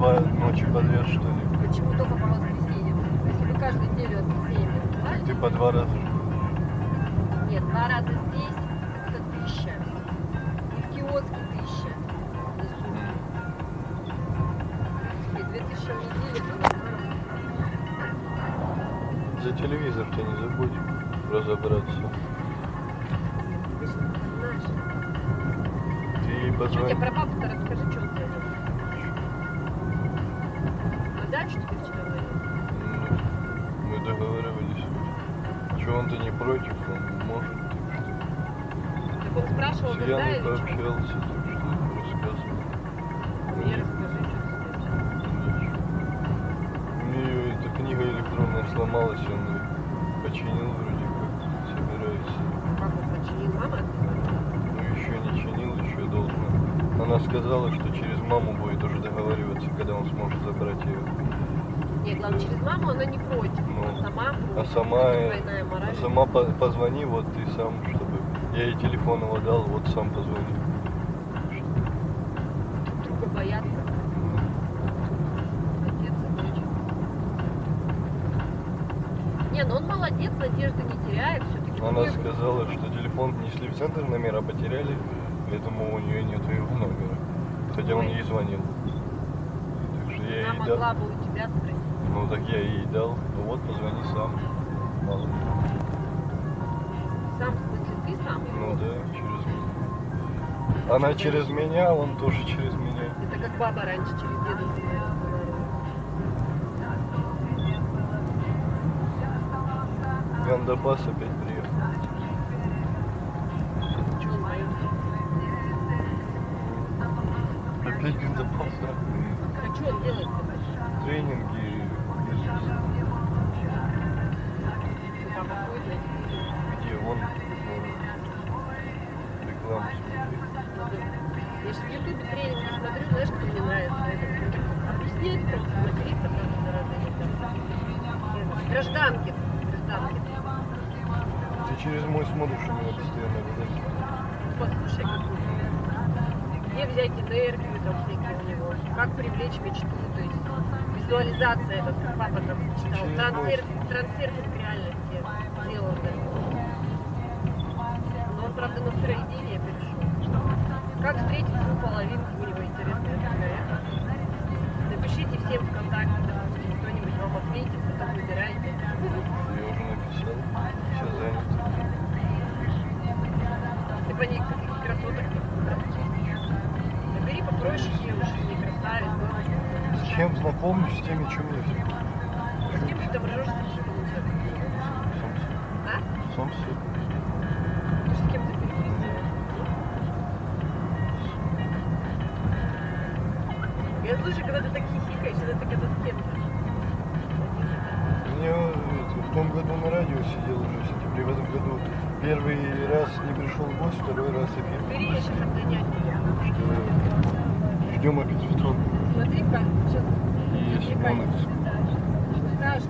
2 ночи подряд, что ли? Почему только по воскресеньям? Если вы каждую неделю воскресенье Так ты по 2 раза. Нет, 2 раза здесь это 1000. И в киоске 1000 за сутки. В принципе, 2000 в неделю это нормально. За телевизор-то не забудь разобраться. Ты же знаешь. Ты ей Что позвони. тебе про папу-то расскажи, что он звонил. А дальше теперь что говорил? Ну, мы договаривались. Чего он-то не против, он может. Так он спрашивал, С когда Яной или что? пообщался, так что рассказывал. Мне расскажи, что ты сказал. У нее эта книга электронная сломалась, он ее починил вроде как, собирается. Как он починил? Мама? Ну еще не чинил, еще должна. Она сказала, что через маму будет уже договариваться, когда он сможет забрать ее. Нет, главное, через маму она не против. Ну, Сама против. А сама, Двойная мораль. позвони, вот ты сам, чтобы я ей телефон его дал, вот сам позвони. Друг друга боятся. Отец и дочь. Не, ну он молодец, надежды не теряет. Все-таки Она сказала, что телефон внесли в центр, номера потеряли, поэтому у нее нет его номера. Хотя он ей звонил. Так что я она ей могла дал. бы у тебя спросить. Ну так я ей дал. Ну вот, позвони сам. Мало ли. Сам, в смысле, ты сам? Ну да, через меня. Она через меня, он тоже через меня. Это как баба раньше через деда сына разговаривала. Гандапас опять приехал. Что он боится? Опять Гандапас, да? А что он делает-то? Тренинги. Папа ходит на эти Где он? Рекламу смотрит. Я же в ютубе тренинги смотрю, знаешь, кто мне нравится? Объясняет просто, материться просто разные. Гражданки. Ты через мой смотришь, у меня постоянно видать. Послушай, какую. Где взять энергию, там всякие у него. Как привлечь мечту, то есть визуализация, этот, как папа там читал. Трансфер к реальности делал. Да. Но он, правда, на сыроедение перешел. Как встретить свою половинку, у него интересная такая. Напишите всем ВКонтакте, допустим, кто-нибудь вам ответит, потом выбирайте. Я уже написал. Все занято. Ты по ней каких красоток набери попроще девушек, не красавиц, но... С кем знакомлюсь, с теми, что мне все. С кем ты там ржешь, скажи, получается? А? Сам все. Ты с кем-то переписываешь? Я слышу, когда ты так хихикаешь, это когда с кем-то. Я в том году на радио сидел уже в сентябре, в этом году первый раз не пришел гость, второй раз эфир. Бери, я сейчас обгонять буду. Ждем операционку. Смотри-ка, сейчас... Есть Монекс. Скажешь,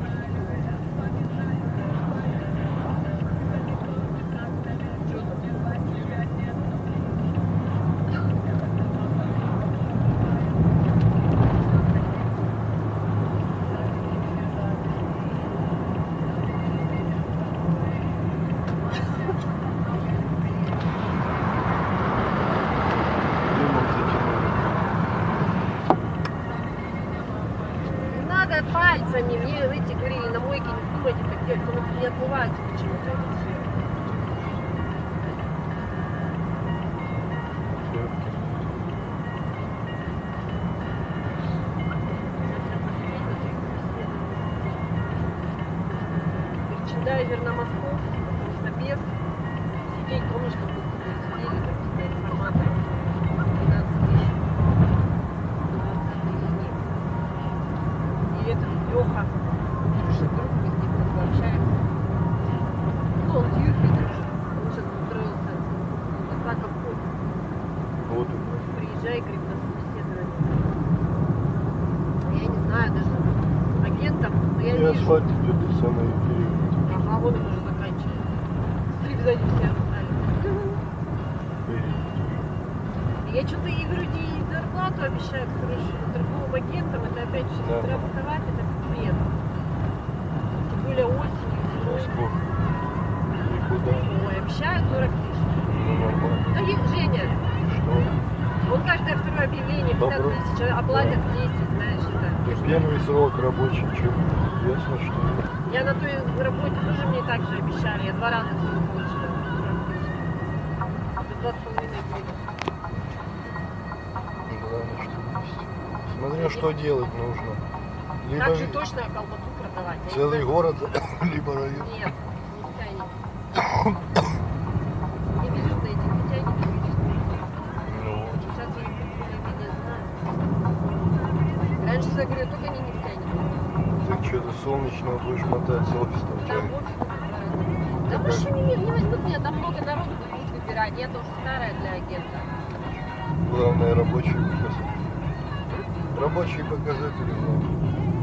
надо пальцами, мне эти говорили, на мойке не думайте так делать, потому что не отмываются почему-то это все. Мерчендайзер на Москву, лесопес. Сидеть, помнишь, как мы с тобой сидели, там, с информатором, 12 тысяч. И этот Леха, слушай, друг, мы с ним как бы общаемся. Ну, он с Юркой дружит, он сейчас устроился на Саков Код. Вот он. Приезжай, говорит, на собеседование. Я не знаю даже агентов, но я И вижу. асфальт идет, и самое период. Ага, вот он уже заканчивает. Смотри, сзади все отстали. И я что-то и вроде и зарплату обещают хорошую, торгового агентом, это опять все Да. штрафовать, это пипец. Тем более осенью, зимой. Сколько? И куда? Ой, обещают 40 тысяч. Ну, нормально. Ну, Женя, Что? вот каждое второе объявление 50 Добро. тысяч, оплатят 10, знаешь, это. И первый срок рабочий, что? Ясно, что... Я на той работе тоже мне так же обещали, я 2 раза всего получила. 20,5 были. Главное, что есть. Смотря что делать нужно. Либо Так же точно колбасу продавать. Я не целый знаю. город, либо район. Нет, не тянет. Не везут на этих, не тянет. Ну вот. Сейчас я более-менее знаю. Раньше я говорю, только они не тянет. Так что-то солнечного будешь мотаться с офиса Там чай. офис. Да машину не возьмут меня, там много народу будут выбирать. Я тоже старая для агента. Главное рабочие показатели. Рабочие показатели главное.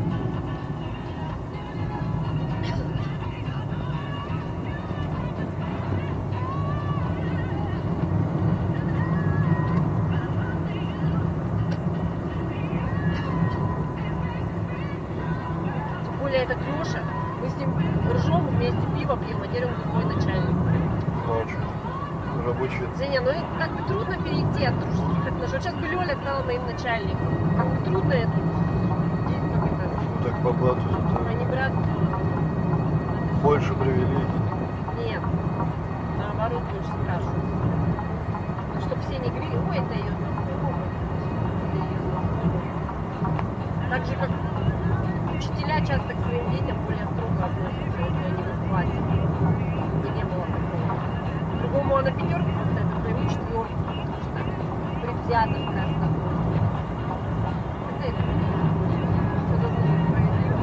Тем более этот Леша, мы с ним ржем вместе, пиво пьем, а теперь он мой начальник. Ну а что? Рабочие. Женя, ну это как бы трудно перейти от дружеских отношений. Вот сейчас бы Лёля стала моим начальником. Как бы трудно это. Как это? Ну так по блату зато А не брат? больше привилегий. Нет. Наоборот, лучше спрашивают. Ну, чтобы все не говорили, ой, это ее знакомый. Так же, как учителя часто к своим детям более строго относятся, если они в их классе. И не было такого. Другому она пятерку поставит, а твоему четверку, потому что предвзято скажет. Это все должно быть справедливо.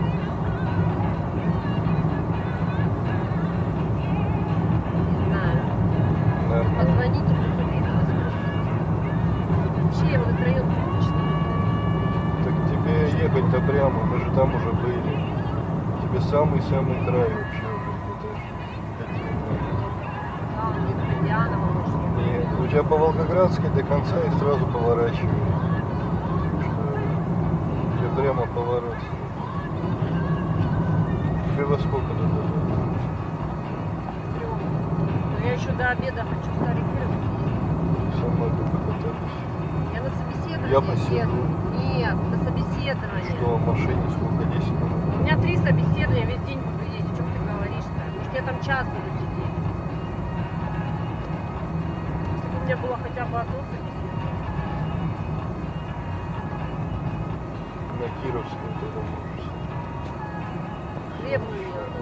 Не знаю. Нормально. Позвоните, позвоните, вообще я в этот район точно. Так тебе ехать-то прямо, мы же там уже были. Тебе самый-самый край вообще уже где-то. А, нет, Ульянова, может. Нет, у тебя по Волгоградской до конца и сразу поворачивай. Тебе прямо поворот. Тебе во сколько туда? Но я еще до обеда хочу в Старый Киров. Сама покатались. Я на собеседование Я посижу. еду. Нет, на собеседование. Что, в машине сколько? 10 минут? У меня 3 собеседования, весь день буду ездить. Что ты говоришь-то? Может, я там час буду сидеть. Если бы у меня было хотя бы одно собеседование. На Кировскую тогда можешь. Хлебную мне надо.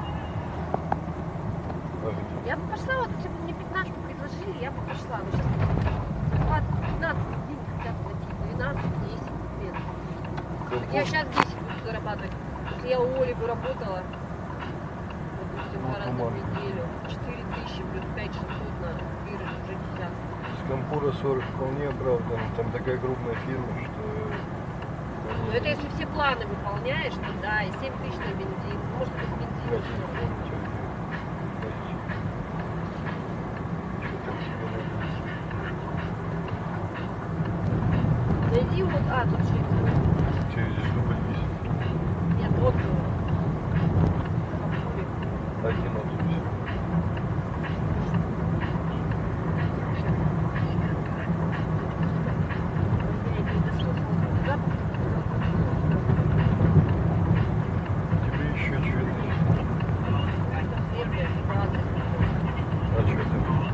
А где? Я бы пошла, вот если бы мне 15 предложили, я бы пошла. Но сейчас 15 дней хотят платить, 12, 10, нет. Я сейчас 10 буду зарабатывать. Если я у Оли бы работала, допустим, 2 раза в неделю, 4000 плюс 5600 на бирже уже десятка. С Кампура 40 вполне оправдано. Там такая крупная фирма, что... Ну это если все планы выполняешь, то да, и 7000 на бензин. Может быть бензин. Хотите помнить, а где? Хотите. Что там тебе надо? Найди вот, а, тут же, Что, здесь дубль висит? нет, вот, Один автобус. Тебе еще что-то? А что там?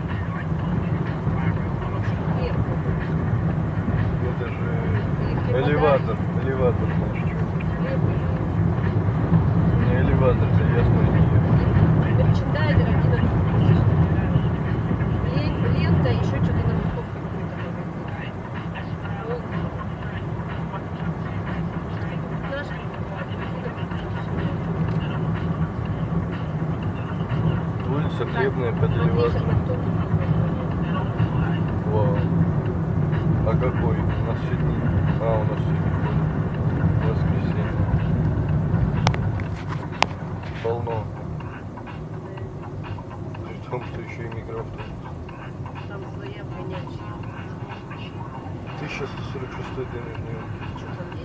Это же элеватор. Элеватор наш. Что? Не элеватор, это ясно не Мерчендайзер 11 тысяч. Лента, еще что-то на московке какой-то магазин. Наш улица Хлебная под Андрей элеватором. Шерматов. Вау. А какой? У нас сегодня... А, у нас сегодня воскресенье. Полно. При том, что еще и микроавтобус. Там своя вонячая. 1146 день. Что там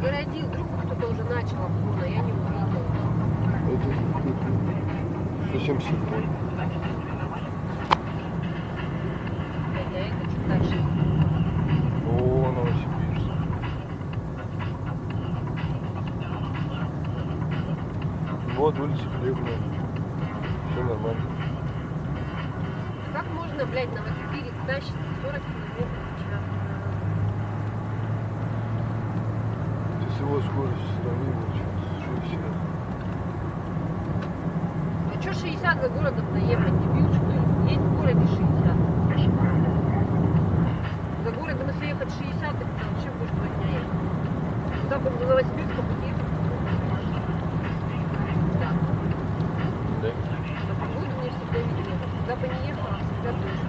загородил, вдруг кто-то уже начал обгон, а я не увидела. Это 177. Хотя это чуть дальше. О, Новосибирск. Вот улица Хлебная. Все нормально. Как можно, блядь, на Новосибирск тащить 40 километров в час? Ты с его скоростью сравнил сейчас 60. А что 60 за городом наехать? Дебил, что ли? Есть в городе 60. За городом, если ехать 60, так ты вообще будешь 2 дня ехать. Куда бы до Новосибирска пути ехать? Да. Да? Но погоду мне всегда видела. Куда бы не ехала, всегда дождь.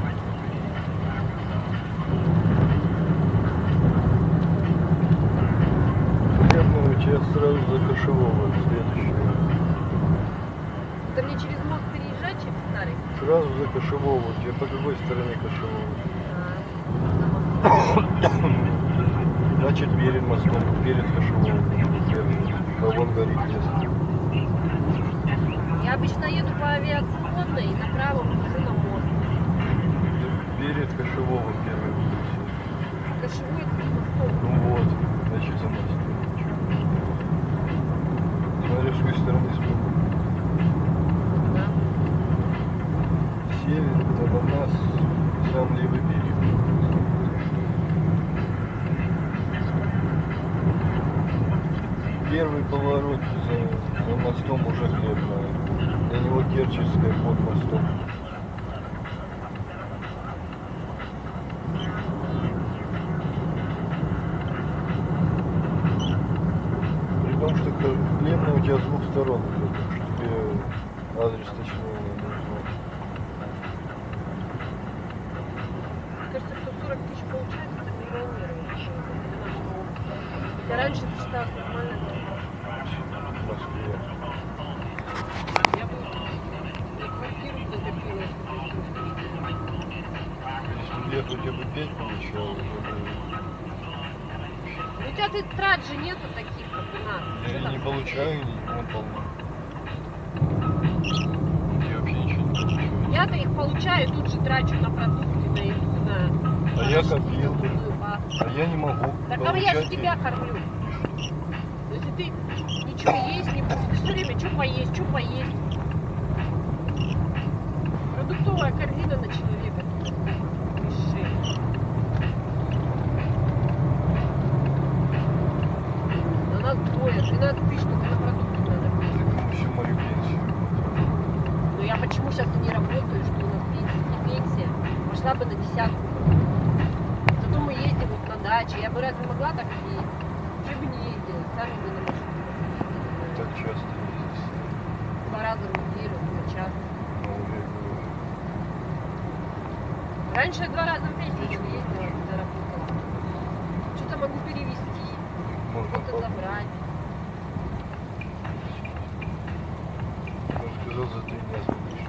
Хлебная у тебя сразу за Кошевого, следующая. Это мне через мост переезжать, через старый? Сразу за Кошевого. У тебя по какой стороне Кошевого? Значит, перед мостом, перед Кошевым. А вон горит лес. Я обычно еду по авиационной и направо ухожу на мост. Перед Кошевым первый улица. Кошевой это мостом. Ну вот, значит за мостом. Смотри, с какой стороны смотрим. Да. Север, это на нас сам левый берег. Первый поворот за мостом уже Хлебная. Для него Керченская под мостом. При том, что Хлебная у тебя с двух сторон идет, так что тебе адрес точнее не нужно. Кажется, кто 40 тысяч получает, это миллионер. Я раньше считала нормально. В Москве. Я бы квартиру закопила, Если бы я хотя бы 5 получал, уже бы... у тебя ты трат же нету таких, как у нас. Я Что не там? получаю, он полно. Я вообще ничего не получаю. Я-то их получаю, тут же трачу на продукты, на еду, на... А я порошки, копил. на зубную пасту. А я не могу. Так а я же получать тебя деньги. кормлю. Если ты ничего есть не будешь, ты все время что поесть, что поесть. Продуктовая корзина на человека. Пиши. На нас двое, 12 тысяч только на продукты надо. Так всю мою пенсию. Но я почему сейчас и не работаю, что у нас пенсия, не пенсия, пошла бы на десятку. Зато мы ездим вот на даче. Я бы разве могла так ездить? Че бы не ездила, сами бы на машине. Так часто ездишь. 2 раза в неделю, на час. На УВЭ. Раньше я 2 раза в месяц ездила, когда работала. Что-то могу перевезти, Можно что-то папу. забрать. Он сказал, за 3 дня сбудешь.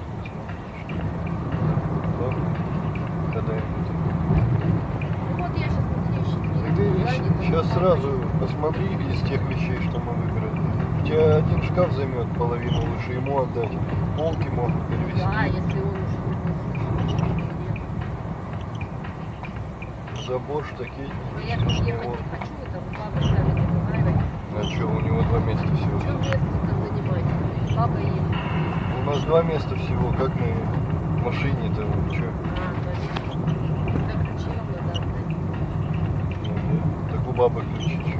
Ладно. Когда-нибудь. Ну вот я сейчас на следующий день. Ты сейчас сразу посмотри из тех вещей, что мы выбрали. У тебя один шкаф займет половину, лучше ему отдать. Полки можно перевести. Да, если он уже Забор, штакетник. но я же ехать не хочу, там баба сами договаривать. А что, у него 2 места всего? Что место там занимать? Баба есть. У нас 2 места всего, как мы в машине-то, что? Да, ключи вам надо отдать. Так у бабы ключи, что?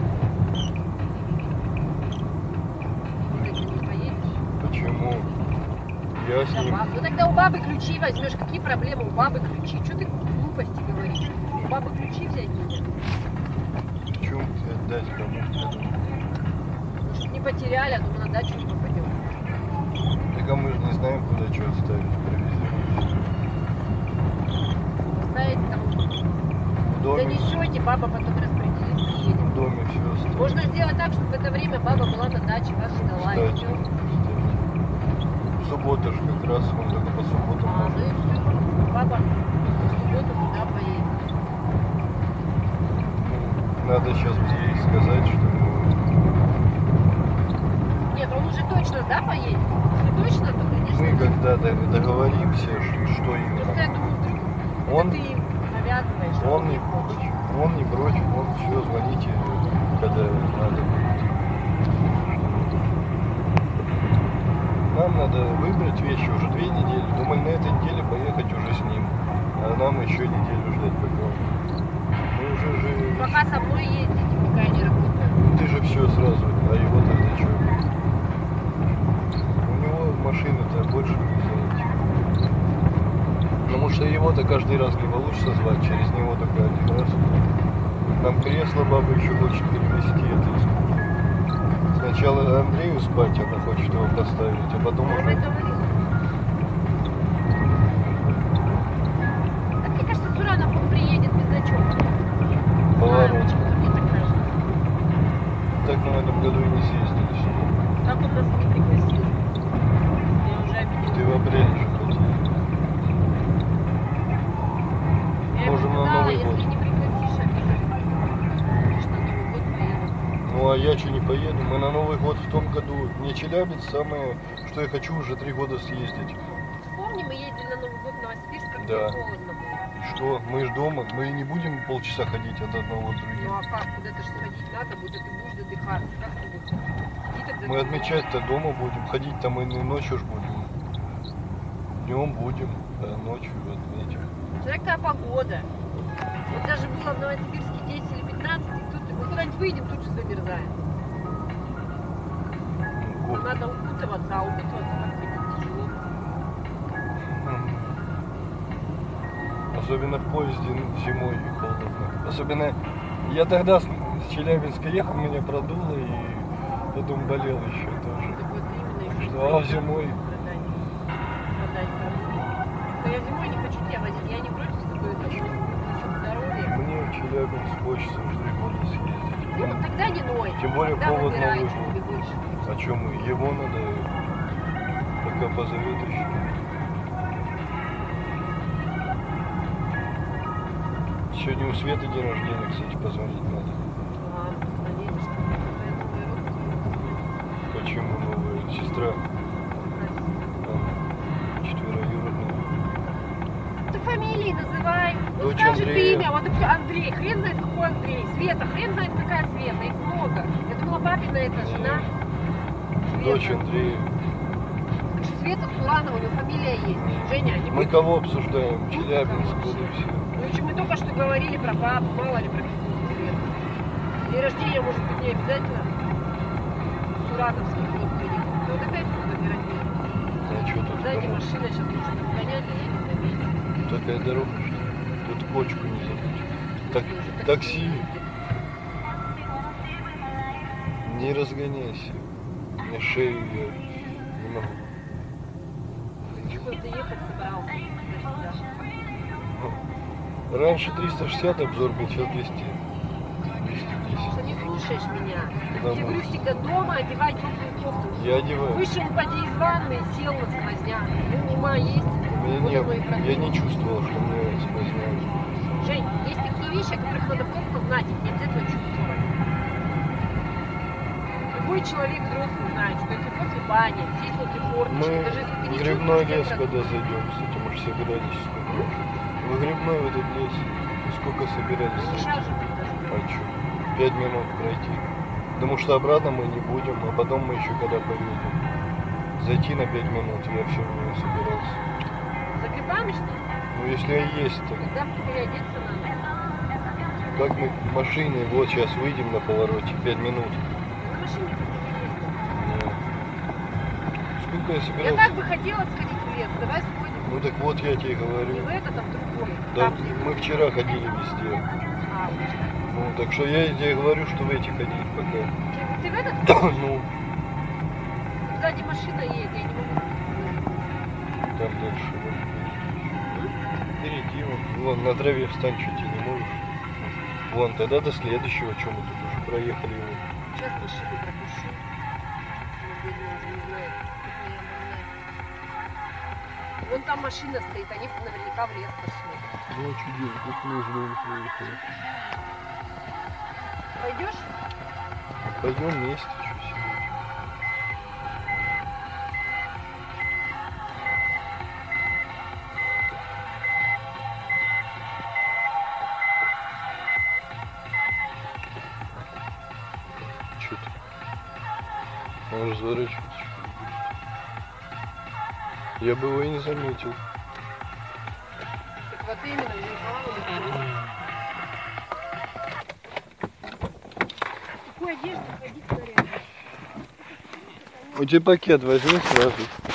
Ты не поедешь? Почему? Я с ним. Ну тогда у бабы ключи возьмешь. Какие проблемы? У бабы ключи. Что ты глупости говоришь? У бабы ключи взять нельзя. Почему тебе отдать кому-то? Ну, чтобы не потеряли, а то мы на дачу не попадем. Так а мы же не знаем, куда что отставить. Привезем. Поставить там. В доме, Донесете, баба потом распределит, в приедем. доме все оставить. Можно сделать так, чтобы в это время баба была на даче, вас ждала и Кстати, все. Суббота же как раз, он только по субботам А, ну может. и все. Баба в субботу туда поедет. Надо сейчас ей сказать, что да, поедем? Если точно, то, конечно, Мы да. когда договоримся, что Просто я именно. думаю, Он, ты им навязываешь, что он не хочешь. Он не против, он все, звоните, когда надо будет. Нам надо выбрать вещи уже 2 недели. Думали на этой неделе поехать уже с ним. А нам еще неделю ждать пока. Мы уже же... Пока со мной ездите, пока я не работаю. Ну, ты же все сразу, а его тогда что? У него машины-то больше не взять. Потому что его-то каждый раз не получится звать, через него только один раз. Там кресло баба еще хочет перевести, это из кухни. Сначала Андрею спать она хочет его поставить, а потом Я уже... говорила. А мне кажется, Суранов он приедет без зачета. Поворот. Почему-то мне так кажется. Так мы в этом году и не съездили сюда. Так он нас и не пригласил. Я уже обиделась. Ты в апреле же хотел. Я ему Можем на сказала, Новый если год. не пригласишь, обижусь. Конечно, на Новый год поеду. Ну а я что не поеду? Мы на Новый год в том году. Мне Челябинск самое, что я хочу уже 3 года съездить. Вспомни, мы ездили на Новый год в Новосибирск, как Да. холодно было. Что? Мы же дома, мы не будем полчаса ходить от одного к Ну другому. а как? Куда-то же сходить надо будет, а ты будешь задыхаться. Как ты будешь? Иди тогда Мы домой. отмечать-то дома будем, ходить там и ночью ж будем. Днем будем, а ночью отметим. Смотри, какая погода. Вот даже было в Новосибирске 10 или 15, и тут мы куда-нибудь выйдем, тут же замерзаем. Ну, Нам надо укутываться, а укутываться как ходить тяжело. Особенно в поезде зимой холодно. Особенно я тогда с Челябинска ехал, меня продуло и потом болел еще тоже. Так вот именно еще Что, а зимой? продать. Но я зимой не хочу тебя возить, я не против с тобой, это насчет здоровья. Мне в Челябинск хочется уже 3 года съездить. Ну вот тогда не ной. Тем более Тогда повод выбирай, Новый что год. тебе больше. О чем мы? Его надо пока позовет еще. Сегодня у Светы день рождения, кстати, позвонить надо. Ладно, надеюсь, что твоя новая родственница. Почему новая сестра? Четвероюродная. Ты фамилии называй. Вот Дочь скажи ты Андрея. имя. Вот и все. Андрей. Хрен знает, какой Андрей. Света. Хрен знает, какая Света. Их много. Я думала, папина это жена. Дочь Света. Андрея. Света Суранова, у него фамилия есть. Женя, не Мы будь. кого обсуждаем? Челябинск, вот и все. Ну, еще мы только что говорили про папу, мало ли про какую-то Свету. День рождения, может быть, не обязательно Сурановский родственник. Ну, вот опять кто день рождения. А что тут? Сзади кому? машина сейчас нужно разгонять, а я не заметила. Такая дорога, что ли? Тут кочку не забудь. Так, Уже такси, не разгоняйся. Мне шею я не могу. Чего ты ехать собрался? Туда-сюда. Раньше 360 обзор был, сейчас 200. 210. Что не слушаешь меня. Потому Я говорю всегда дома одевать теплую кофту. Я одеваю. Вышел, упади из ванны, сел на сквозняк. Ума есть. Мне Вот не, оно и проблема. я не чувствовал, что мне сквозняет. Жень, есть такие вещи, о которых надо просто знать, их не обязательно чувствовать. Любой человек взрослый знает, что если после бани сесть возле форточки, Мы даже если ты в не грибной чувствуешь лес, температуру, когда зайдем, кстати, мы же собирались сколько уже. В грибной в этот лес. Сколько собирались? ну, сейчас же будет даже. А что? 5 минут пройти. Потому что обратно мы не будем, а потом мы еще когда поедем. Зайти на 5 минут, я все равно собирался. За грибами, что ли? Ну если есть, то Тогда переодеться надо. как мы машиной вот сейчас выйдем на повороте, 5 минут. На машине ты не ездил. Нет. Сколько я Я собирался? так бы хотела сходить в лес, давай сходим. Ну так вот я тебе Не говорю. в этот, а в другой. Да, Там, где- мы вчера ходили везде. А, вот. Ну так что я тебе говорю, что в эти ходить пока. Ты в этот? Ну, Сзади машина едет, я не могу. там дальше. Вот. Впереди вон на траве встань, что тебе не можешь. Вон, тогда до следующего, что мы тут уже проехали его. Сейчас машину пропущу. Ну, бедный уже не знает, как меня обогнать. Вон там машина стоит, они наверняка в лес пошли. Ну, что делать, как нужно он проехали. Пойдешь? Пойдем вместе, что сегодня. Может зарычать. Я бы его и не заметил. Так вот именно, какую одежду ходить, говорят? У тебя пакет возьми сразу.